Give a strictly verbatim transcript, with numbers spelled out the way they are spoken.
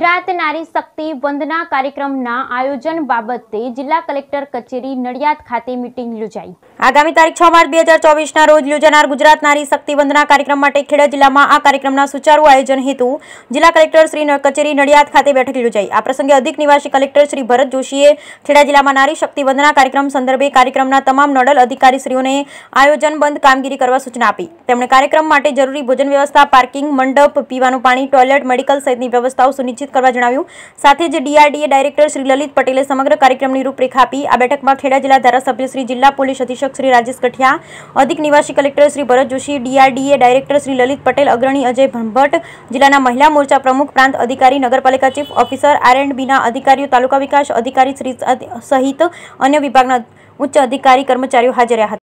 ગુજરાત નારી શક્તિ વંદના કાર્યક્રમના આયોજન બાબતે જિલ્લા કલેક્ટર કચેરી નડિયાદ ખાતે મીટિંગ યોજાઈ। આગામી તારીખ છ માર્ચ બે હજાર ચોવીસના રોજ યોજાનાર ગુજરાત નારી શક્તિ વંદના કાર્યક્રમ માટે ખેડા જિલ્લામાં આ કાર્યક્રમના સુચારુ આયોજન હેતુ જિલ્લા કલેક્ટર શ્રી કચેરી નડિયાદ ખાતે બેઠક યોજાઈ। આ પ્રસંગે અધિક નિવાસી કલેક્ટર શ્રી ભરત જોશીએ ખેડા જિલ્લામાં નારી શક્તિ વંદના કાર્યક્રમ સંદર્ભે કાર્યક્રમના તમામ નોડલ અધિકારીશ્રીઓને આયોજનબંધ કામગીરી કરવા સૂચના આપી। તેમણે કાર્યક્રમ માટે જરૂરી ભોજન વ્યવસ્થા, પાર્કિંગ, મંડપ, પીવાનું પાણી, ટોયલેટ, મેડિકલ સહિતની વ્યવસ્થાઓ સુનિશ્ચિત કરવા જણાવ્યું। સાથે જ ડીઆરડીએ ડાયરેક્ટર શ્રી લલિત પટેલે સમગ્ર કાર્યક્રમની રૂપરેખા આપી। આ બેઠકમાં ખેડા જિલ્લા ધારાસભ્ય શ્રી, જિલ્લા પોલીસ અધિક્ષક શ્રી રાજેશ ગઠિયા, અધિક નિવાસી collector Shri Bharat Joshi, DRDA director Shri Lalit Patel, અગ્રણી અજય ભટ્ટ, જિલ્લાના મહિલા મોરચા પ્રમુખ, પ્રાંત અધિકારી, નગરપાલિકા ચીફ ઓફિસર, આર એન્ડ બીના અધિકારીઓ, તાલુકા વિકાસ અધિકારી શ્રી સહિત અન્ય વિભાગના ઉચ્ચ અધિકારી કર્મચારીઓ હાજર રહ્યા હતા।